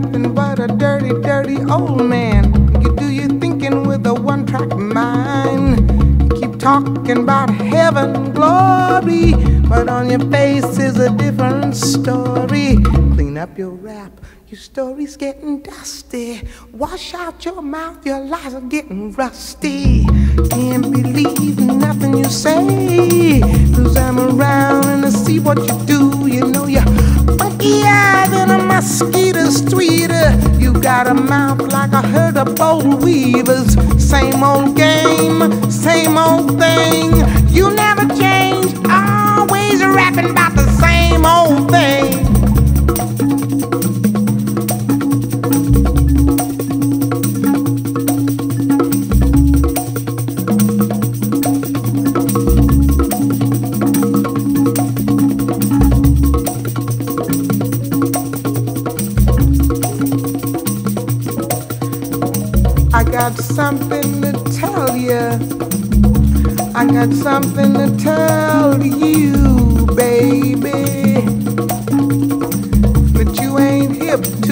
nothing but a dirty, dirty old man. You do your thinking with a one-track mind. You keep talking about heaven and glory, but on your face is a different story. Clean up your rap, your story's getting dusty. Wash out your mouth, your lies are getting rusty. Can't believe nothing you say, 'cause I'm around and I see what you do. You know you're funkier than a mosquito streeter. You got a mouth like a herd of bold weavers. Same old game, same old thing. You never change, always rapping about the same old thing. I got something to tell you. I got something to tell you, baby, that you ain't hip to,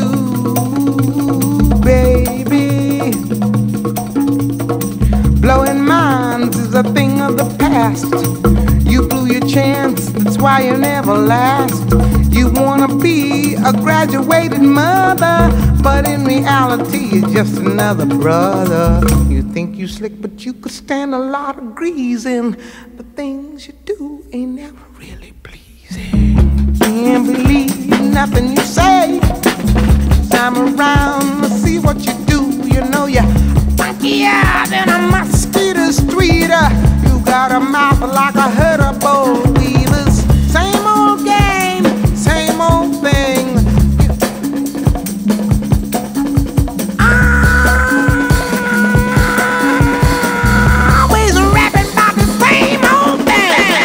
baby. Blowing minds is a thing of the past. You blew your chance, that's why you never last. You wanna be a graduated mother, but in reality you're just another brother. You think you slick, but you could stand a lot of greasing. The things you do ain't never really pleasing. Can't believe nothing you say, 'cause I'm around to see what you do. You know you're funkier than a mosquito streeter. You got a mouth like a herd of bold weavers. Same old game, same old thing. Always rapping about the same old thing.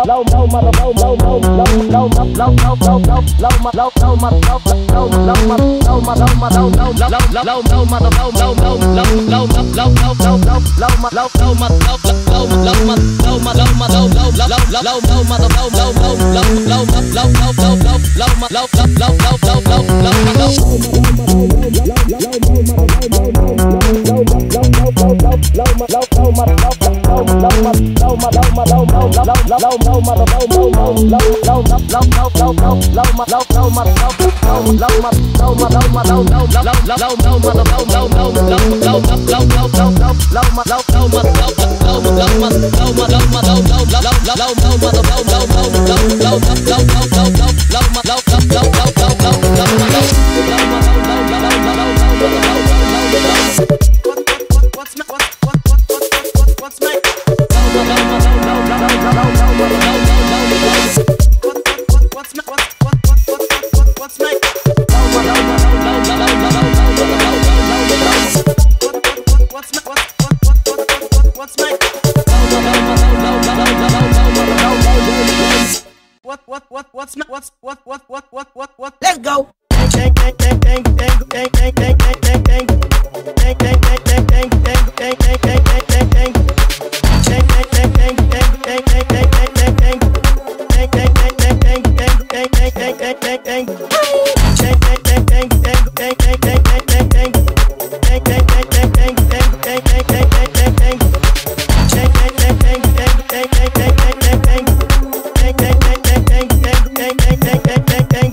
Let's go. Bang,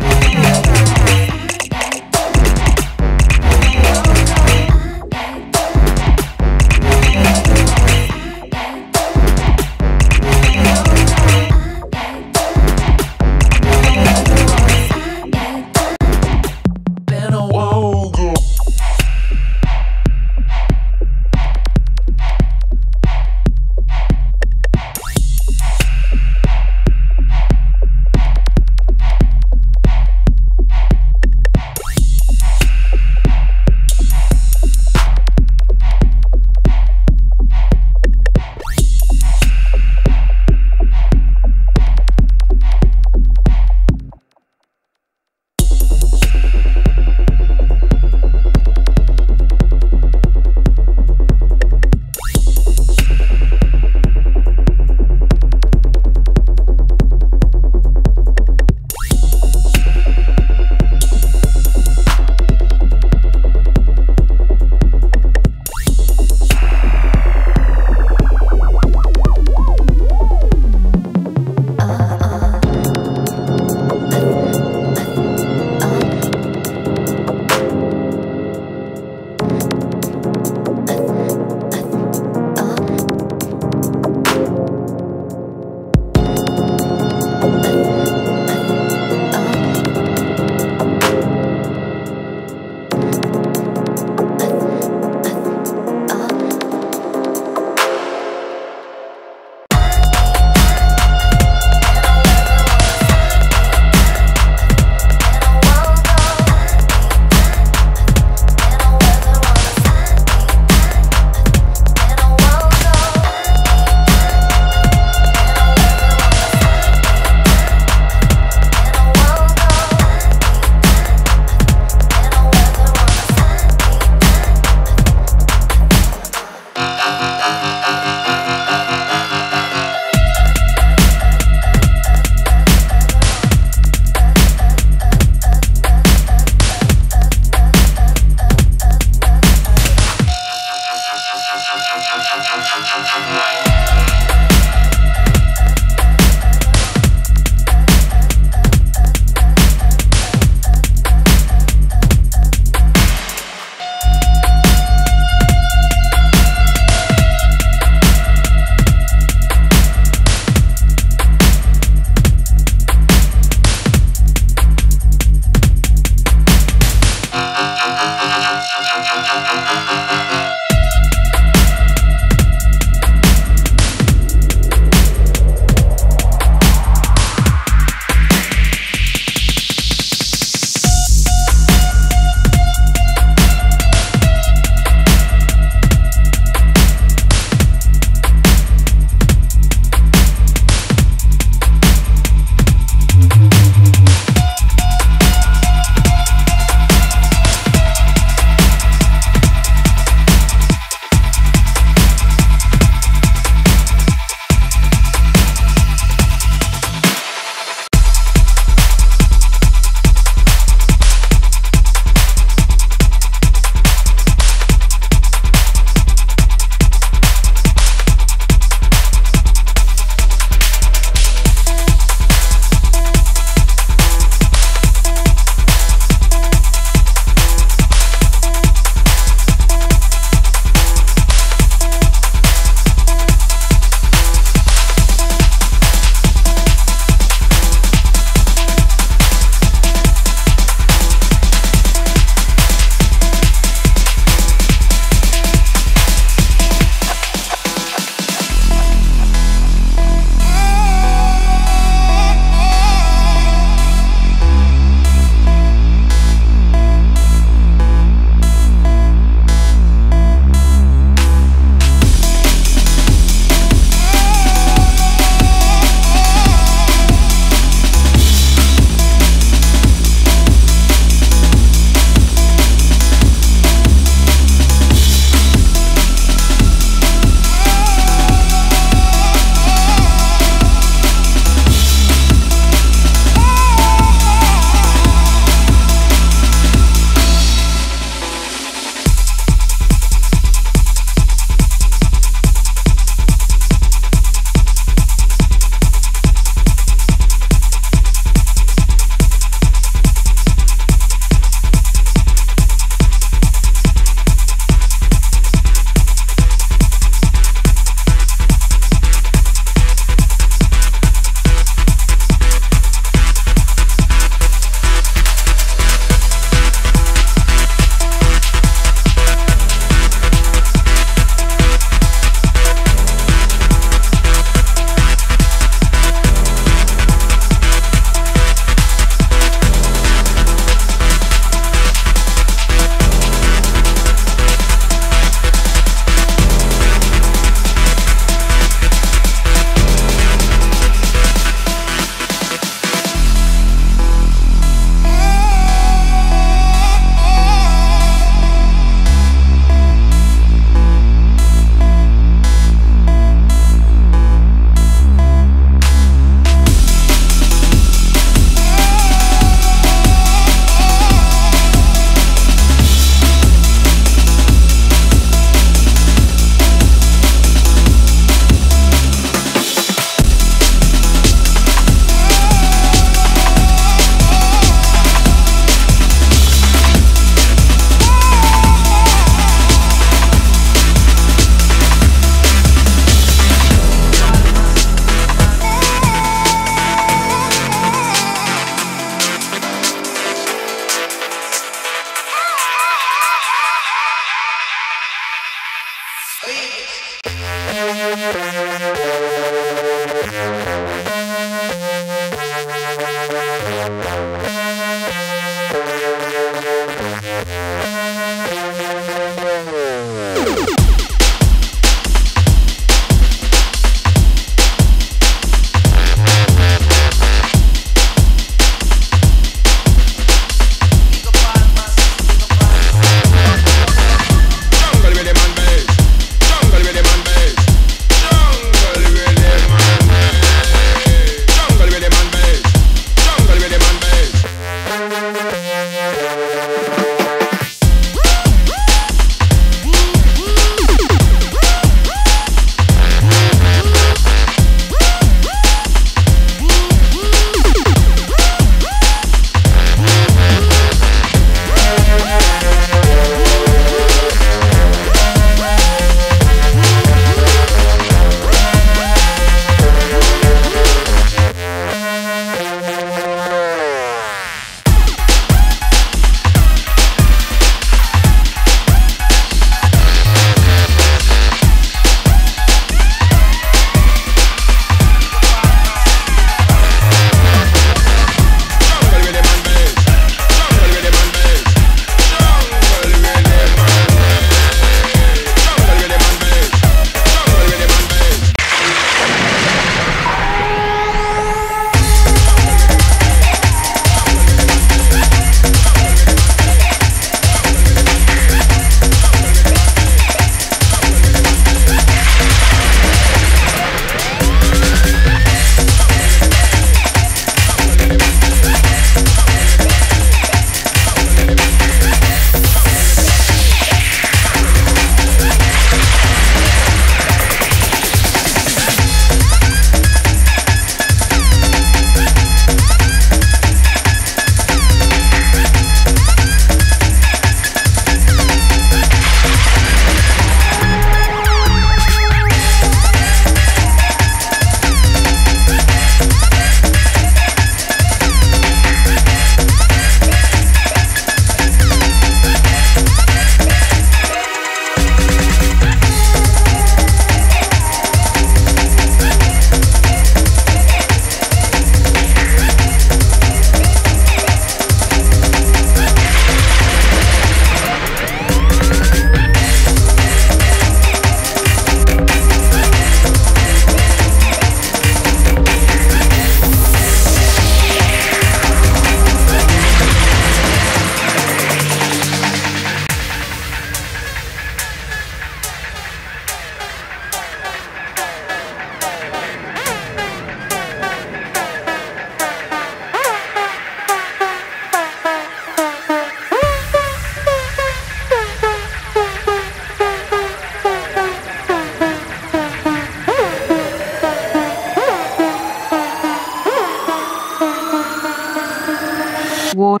Warp.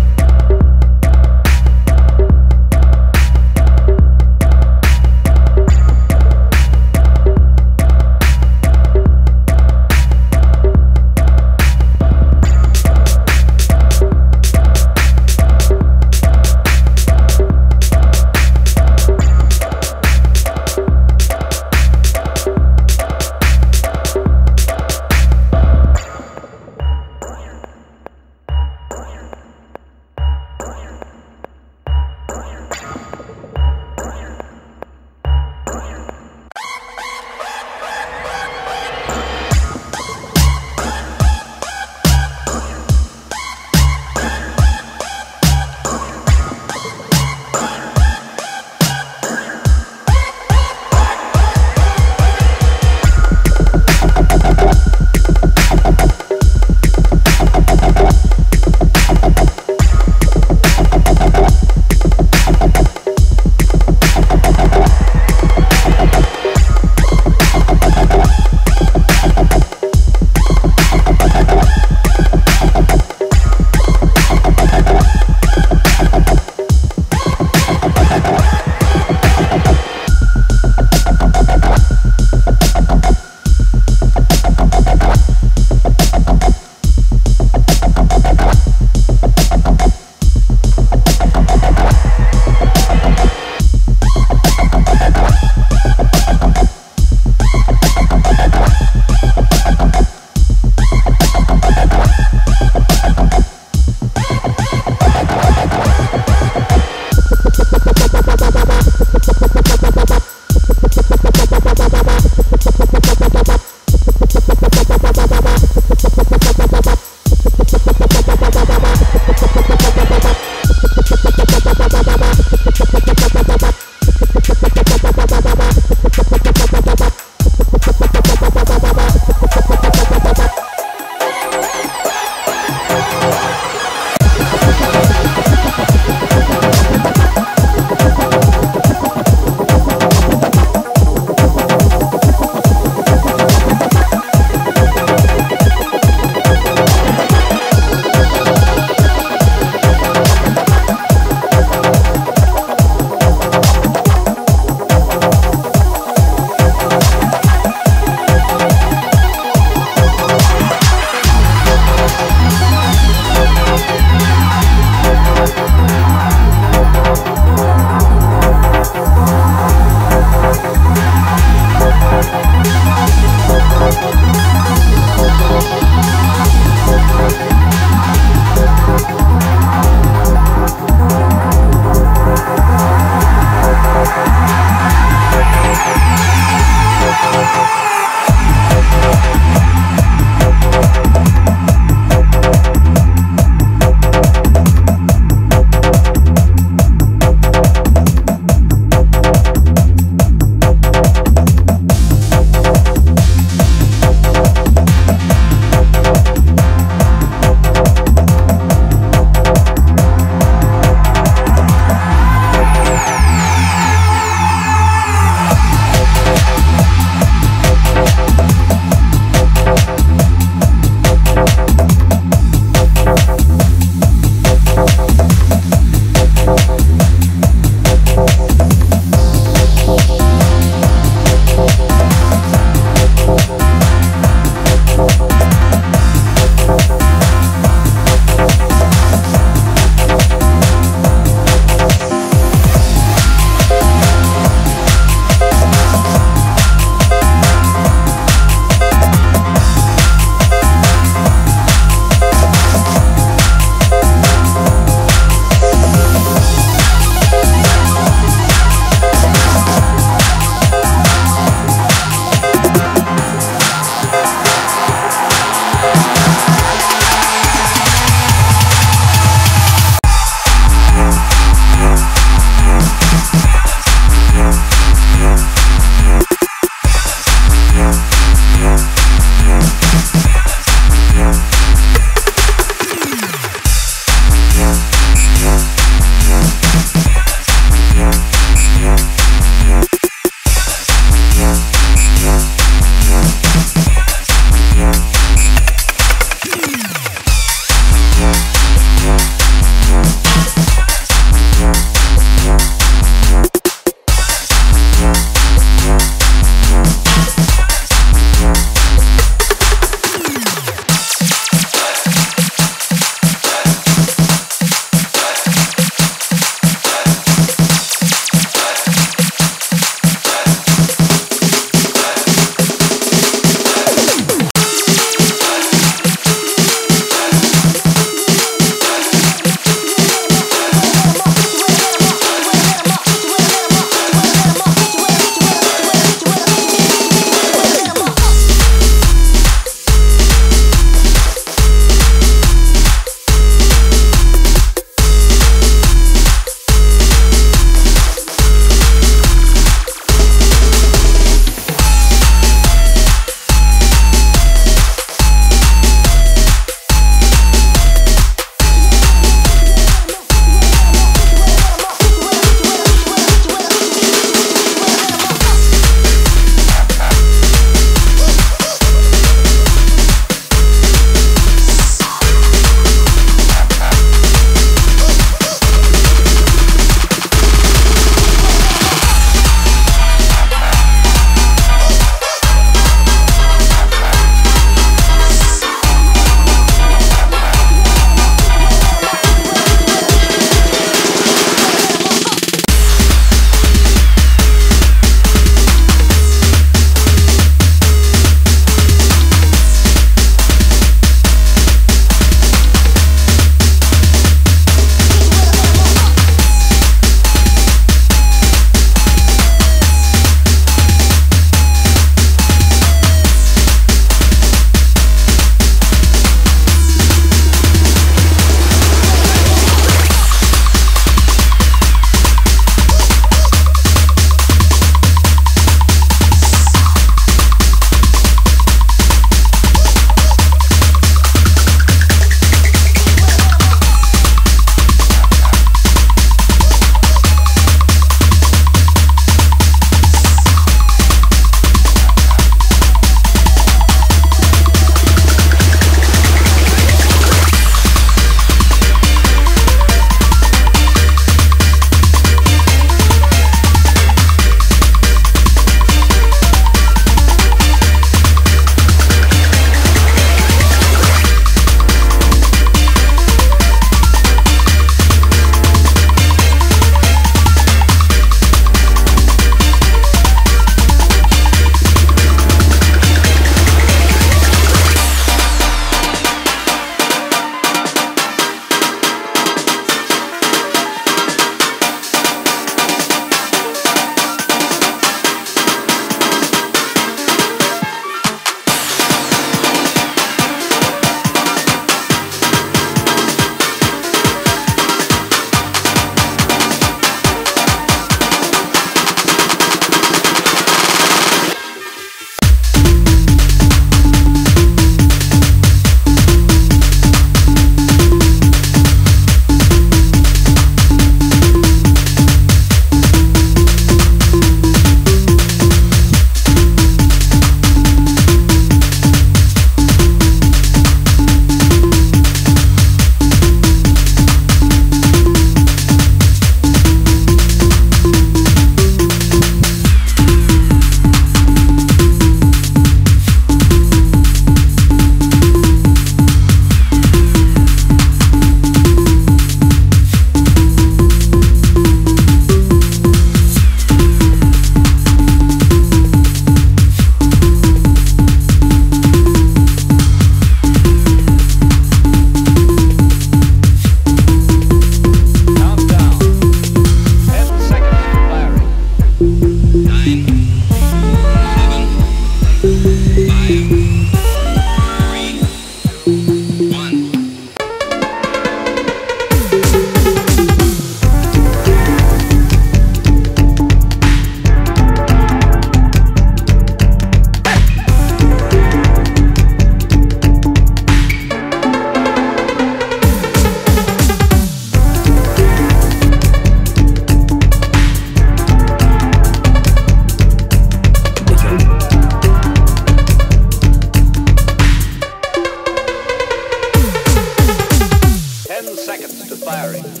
10 seconds to firing. 9,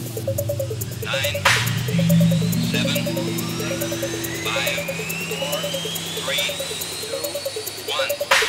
7, 5, 4, 3, 2, 1.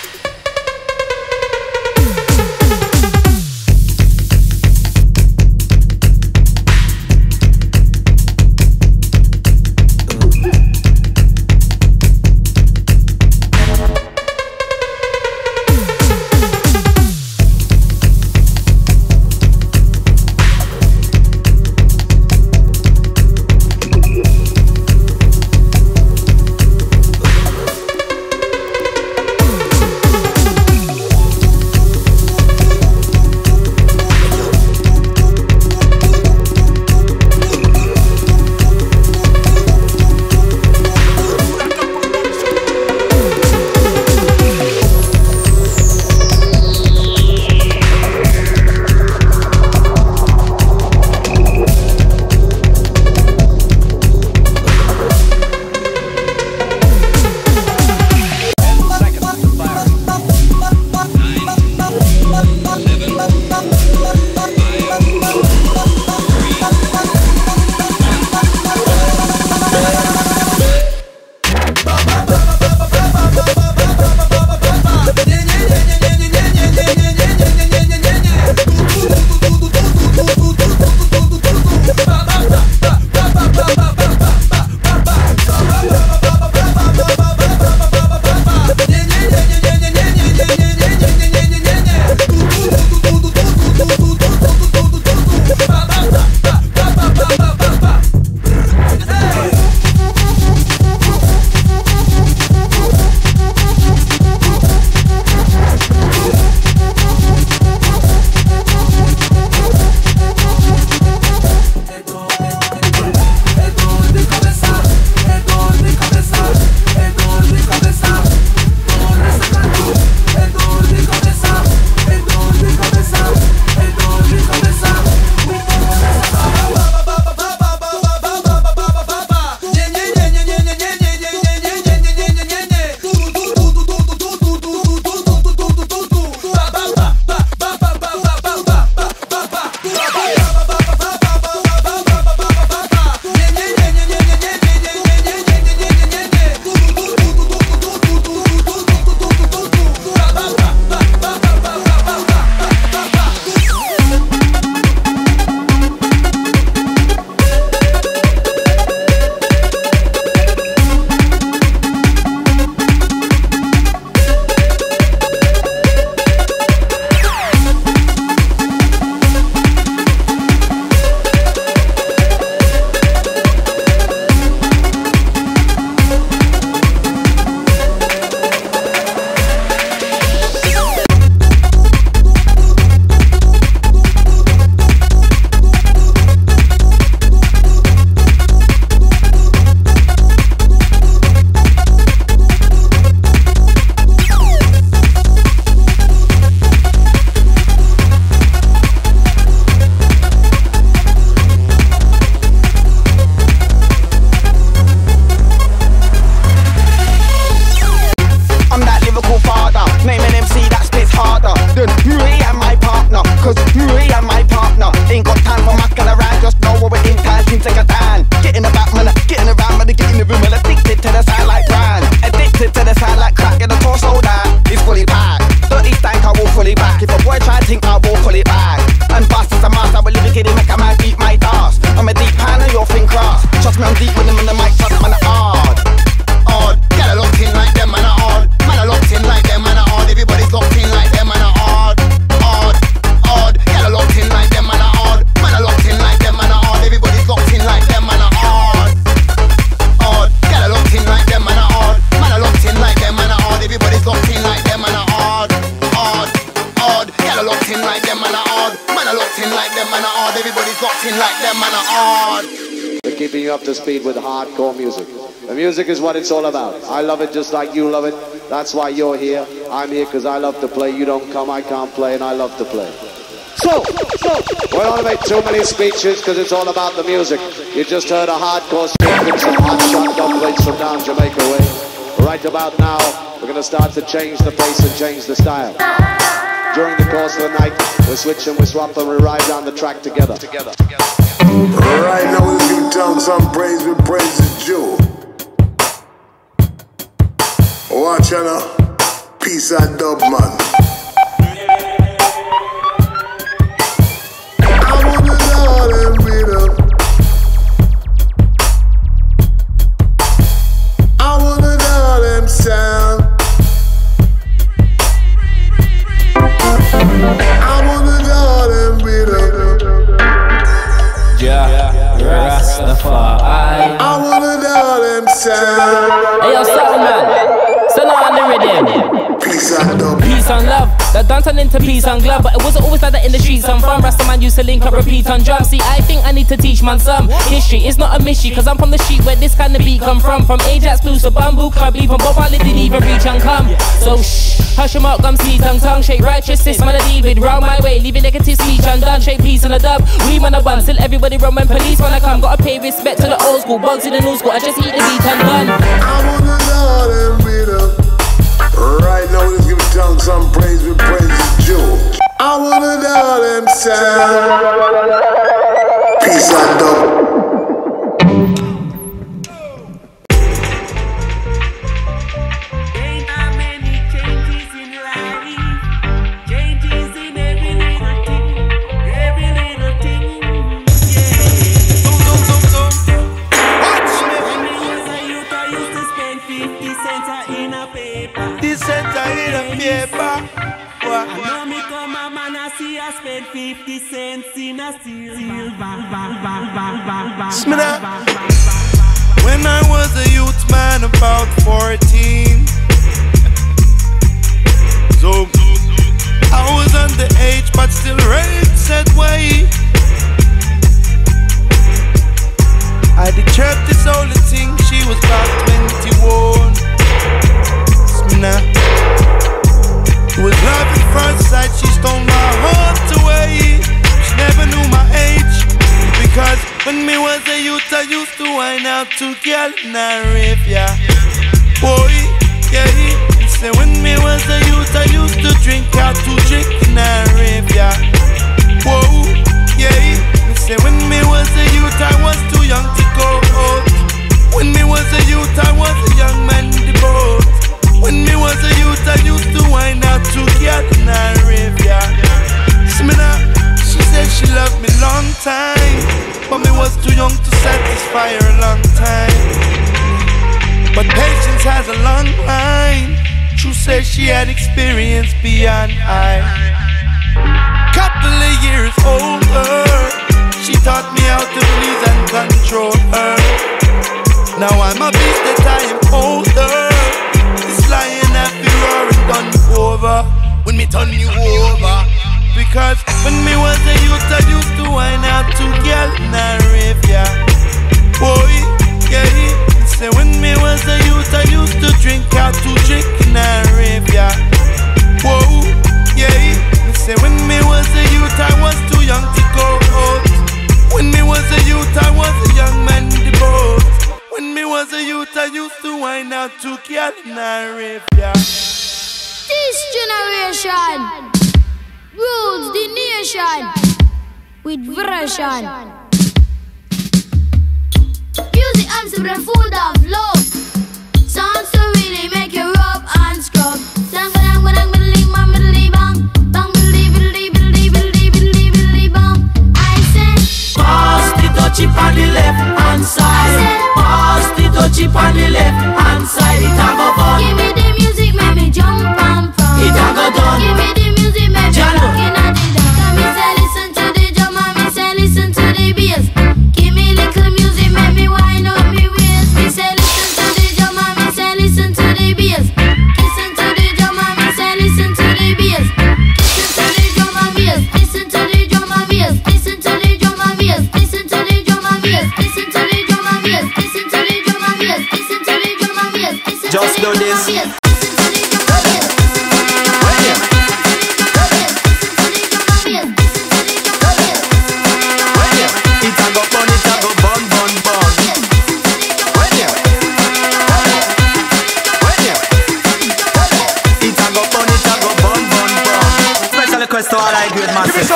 Keeping you up to speed with hardcore music. The music is what it's all about. I love it just like you love it. That's why you're here. I'm here because I love to play. You don't come, I can't play, and I love to play. So, we don't make too many speeches because it's all about the music. You just heard a hardcore speech with some hot shot dumplings from down Jamaica way. Right about now, we're going to start to change the pace and change the style. During the course of the night, we switch and we swap and we ride down the track together. Right now we'll give tongue some praise with praise is due. Watch out now, peace and dub man. I wanna know them rhythm. I wanna know them sound. I wanna know them rhythm. Yeah, Rastafari. I wanna know them sound. Hey, yo, something, man. Stand on the rhythm. Peace and dub. Peace and love. That done turned into peace and glove. But it wasn't always like that in the streets I'm from. Rastaman used to link up, repeat on drums. See, I think I need to teach man some history. It's not a mystery, cause I'm from the street where this kind of beat come from. From Ajax Blues to Bamboo Club, even Bob Marley didn't even reach and come. So shh, hush your mouth, gum, see, tongue, shake righteousness, melody with round my way, leaving negative speech undone. Shake peace in a dub, we man a bun. Still everybody run when police wanna come. Gotta pay respect to the old school, bugs in the new school. I just eat the beat and done. I wanna know them rhythm. Right now let's give tongue some praise with praise is due. I wanna know them sound. Peace and dub. Spend 50 cents in a silver. When I was a youth man, about 14, so I was underage, but still raised that way. I did chirp this only thing, she was about 21. It was love at first sight, she stole my heart away. She never knew my age, because when me was a youth I used to wine out to girl in a rave, yeah. Boy, yeah. Say when me was a youth I used to drink out to drink in a rave, yeah. Whoa, yeah. Say when me was a youth I was too young to go out. When me was a youth I was a young man in the boat. When me was a youth, I used to wine out to get in a rave, yeah. She said she loved me long time, but me was too young to satisfy her a long time. But patience has a long line. She said she had experience beyond I. Couple of years older, she taught me how to please and control her. Now I'm a beast that I am older. Lying at the roaring done over. When me turn you over. Because when me was a youth I used to wine out to girl in a rave, yeah. Boy, yeah. Say when me was a youth I used to drink out to drink in a rave, yeah. Whoa, yeah. Say when me was a youth I was too young to go out. When me was a youth I was a young man in the boat. When me was a youth, I used to wine out to girl in a rave, yeah. This generation rules the nation with version. Music and some food of love. Songs to really make you rub and scrub. Dang dang dang biddly bang biddly bang bang biddly biddly biddly biddly biddly biddly bang. I said, pass the touchy on the left hand side. Pass the touchy on the left hand side. It a go fun. Give me the music, make me jump and prance. It a go done. Give me the music, make me rockin' at the dance. Come me say listen to the drum and me say listen to the bass. Give me little music, make me wind up me waist. Me say listen to the drum and me say listen to the bass.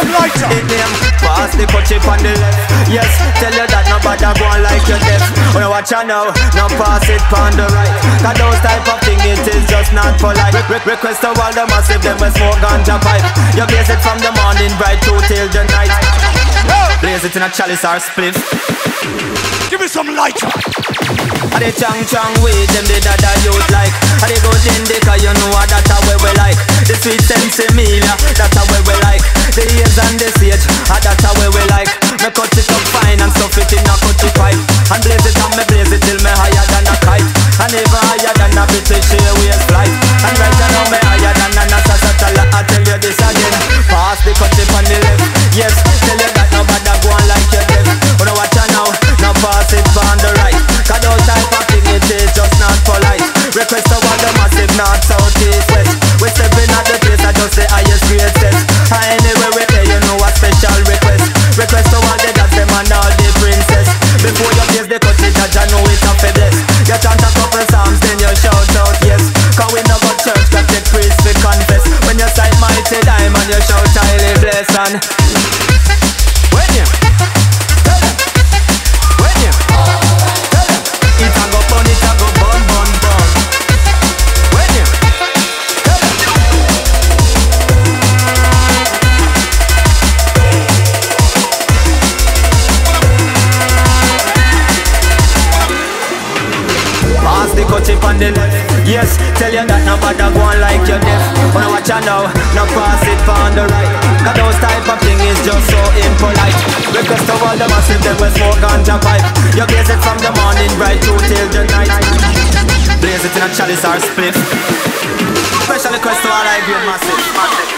some lighter. Pass the chip on the left. Yes, tell you that nobody go on like you deaf. When I watch you now pass it on the right. Cause those type of thing, it is just not polite. Request to all the massive, them we smoke ganja pipe. You blaze it from the morning right through till the night. Blaze it in a chalice or spliff. Give me some lighter. And the chang weed, them the dada youth like. And the good indica, you know what that's how we like. The sweet sensimilia, that's how we like. The ears and the sage, that's how we like. Me cut it up fine and stuff it in a cutty pipe. And blaze it and me blaze it till me higher than a kite. And even higher than a British Airways flight. And right now me higher than a NASA satellite. I tell you this again. Pass the cut it on the left. Yes, tell you that nobody go on like you deaf. When I watch you now pass it on the right. Cause those type of thing, it is just not polite. Request to all the massive north, south, east, west. We stepping at the place, I just the highest grade set. Anyway we there, you know a special request. Request to all the dads, them and all the princess. Before you place the cut it, I know it up for bless. You chant a couple psalms, then you shout out yes. Cause we no go church, got the priest we confess. When you sight mighty diamond, you shout highly bless. And when you it a go bun, it a go bun, bun, bun. When you pass the cut chip on the left. Yes, tell you that nobody go on like you deaf. When I watch you now pass it on the right. Cause those type of thing is just so impolite. Request to all the massive, them we smoke ganja pipe. You blaze it from the morning right through till the night. Blaze it in a chalice or spliff. Special request to all I grade massive.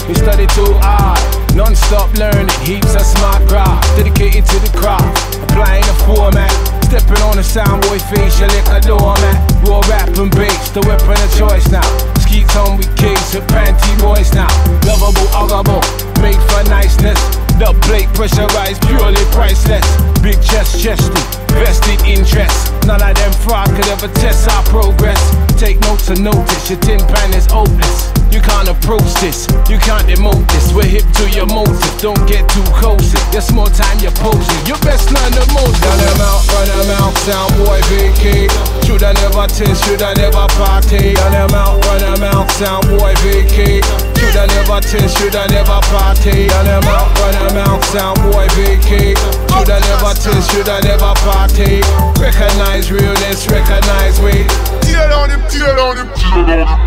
We study too hard, non-stop learning, heaps of smart craft. Dedicated to the craft, applying the format. Stepping on the soundboy face, you like a doormat. Raw rap and bass, the weapon of choice now. Skeets on with case with panty boys now. Lovable, huggable, made for niceness. The plate pressurized, purely priceless. Big chest, chesty, vested interest. None of them fraud could ever test our progress. Take notes and notice, your tin pan is hopeless. You can't approach this, you can't demote this. We're hip to your motive, don't get too cozy. There's more time you're posing, you best learn the most. Run them out, sound boy vacate. Shoulda never taste, shoulda never partake. Run them out, sound boy vacate. Shoulda never taste, shoulda never partake. Run them out, sound boy vacate. Shoulda never taste, shoulda never partake. Recognize realness, recognize weight. Tear on him, tear on him, tear on him.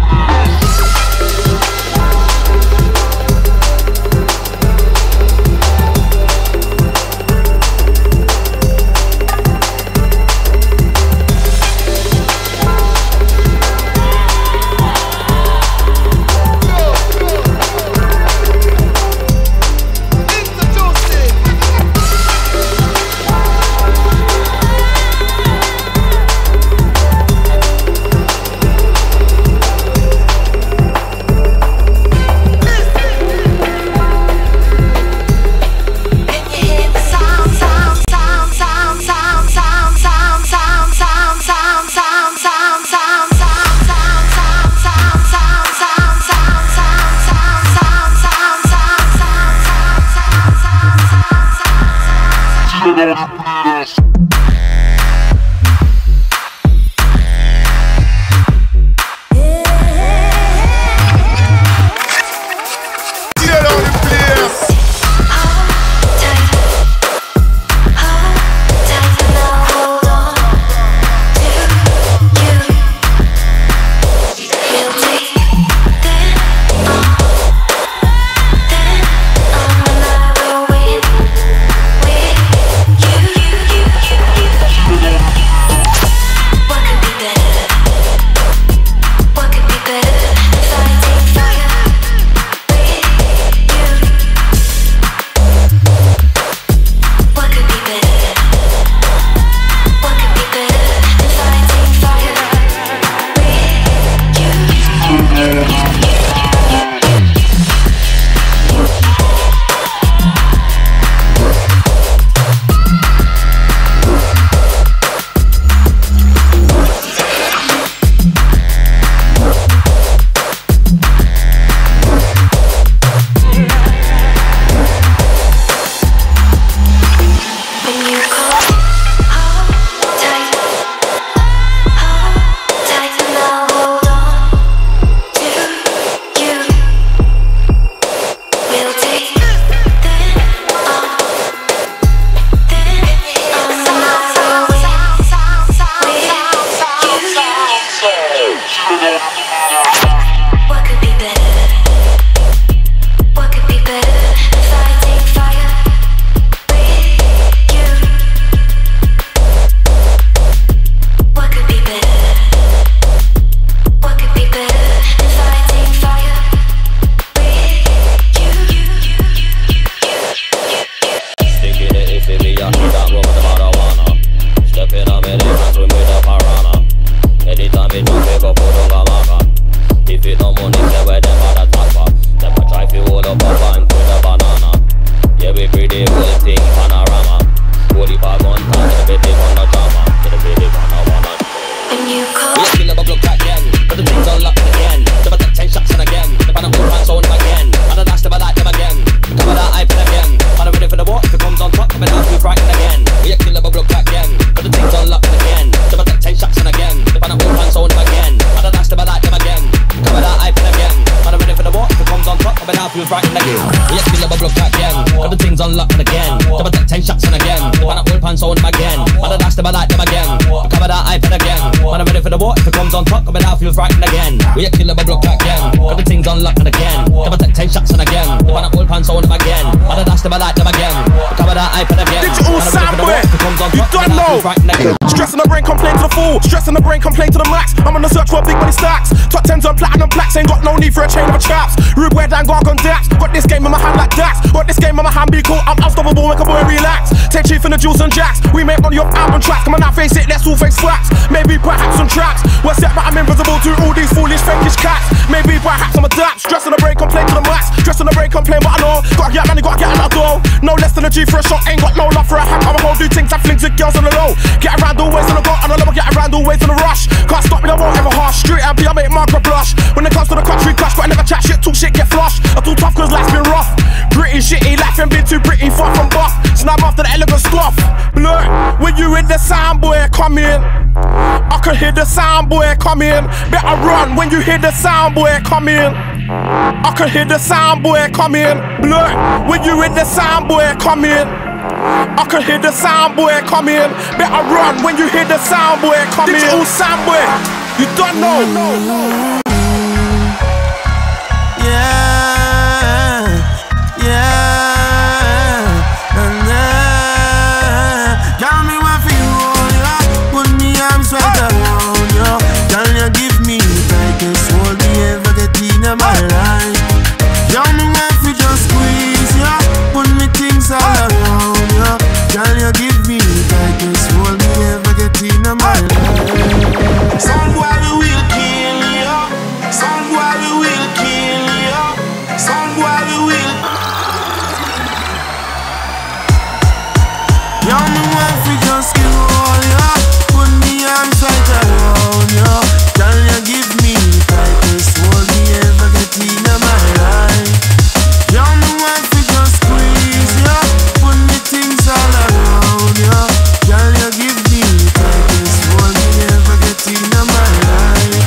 Man, I ready for the war, if it comes on top, coming out feels frightened again. We a killer, but block again. Got the things unlocked again. Never take 10 shots and again. They wanna old pants on them again. Wanna dash them, I like them again. Cover that iPad again. Digital Soundboy, you don't know. Stress in the brain, complain to the fool. Stress in the brain, complain to the max. I'm on the search for big money stacks. Top 10s on platinum plaques, ain't got no need for a chain of a chaps. Rude wear down Gargon daps. Got this game in my hand like Dax. Got this game in my hand, be cool. I'm unstoppable, make a boy relax. Take chief in the Jules and Jacks. We make money off album tracks. Come on now, face it, let's all face facts. Maybe perhaps some tracks. We're set, but I'm invisible to all these foolish fakish cats. Maybe perhaps I'm a dap. Stress in the brain, complain to the max. Stress in the brain, complain, but I know. Gotta get money, gotta get out the door. No less than a G for a shot, ain't got no love for a hack. I'm a whole do things, I flings with girls on the low. Get around always on the go, and I love get around always in a rush. Can't stop me, I won't ever harsh. Street MP, I make Margaret blush. When it comes to the country clash, but I never chat shit, talk shit, get flush. I'm too tough cause life's been rough. Pretty shitty, life ain't been too pretty, far from buff. So now I'm after the elegant stuff. Blur, when you in the sound boy, come in. I can hear the sound boy come in. Better run when you hear the sound boy come in. I can hear the sound boy come in. Blur, when you in the sound boy come in. I can hear the sound boy come in. Better run when you hear the sound boy come in. Digital sound boy, you don't know. Yeah, yeah, got me one for you, yeah. Put me arms right around you. Can you give me the tightest hold me ever get in my life? Got me one for just squeeze, yeah. Put me things all around you. Can you give me the tightest hold me ever get in my life? Some boy we will kill you. Some boy we will kill you. Some boy we will. Y'all me want fi just give all ya. Put me arms right around ya. Can you give me the tightest hold me ever get in my life? Y'all me want fi just squeeze ya. Put me things all around ya. Can you give me the tightest hold me ever get in my life?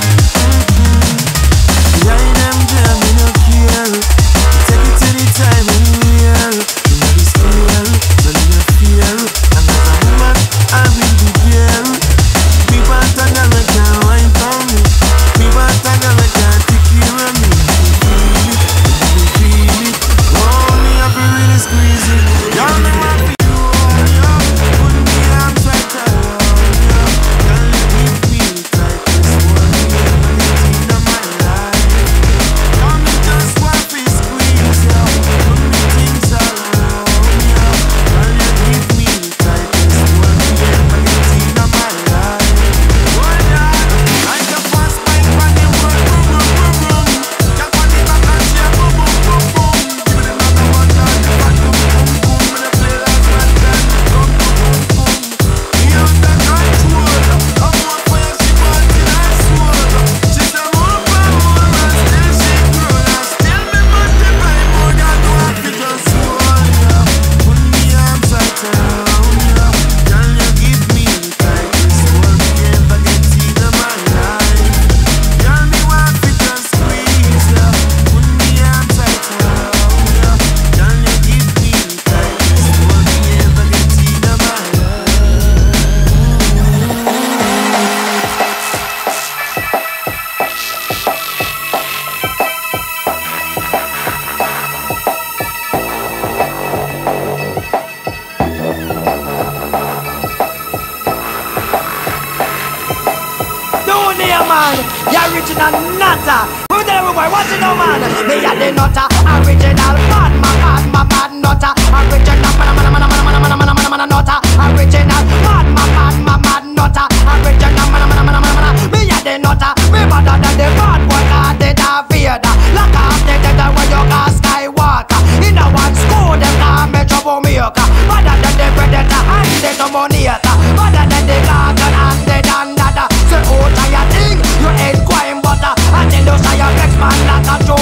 Behind them jam me no care. Take it anytime anywhere. You know the scale, so you no fear. And as a woman, I will be there. Me want a girl that can wine for me. Me want a girl that can take care of me. You feel it, oh me I feel really squeeze it. Y'all know I feel you all, yo. Put me arms right around you. Can you give me the tightest hold me ever get in my life? Y'all me just want to squeeze you. Put me things all around you. Can you give me the tightest hold me ever get in my life? Oh yeah, like a fast bike on the road, boom boom boom boom. Jump on the back and shake, boom boom boom boom. Give me another one, down the back, boom boom boom. When I play like that, boom boom boom boom. Me out the control, I'm one for you, she want in her soul. She's a more power and still she grow. And still me multiply more than what we just hold ya. Put me arms right around ya. Can you give me the tightest hold me ever get in my life? Girl, me want to just squeeze ya. Put me arms right around ya. Can you give me the tightest hold me ever get in my life? Down here, man, the original nutter. Who there, boy? What you know, man? Me a the nutter, original bad nutter, original nutter, original bad nutter, original me a the nutter, me better than the bad boy, cause they da Vader. Lock off the dead when you got Skywalker. In a one school, them call me troublemaker. Better than the predator and the dominator. Better than the garden and the dandada. Say, oh, try a thing, you ain't crime butter. And then you say, you vex man like a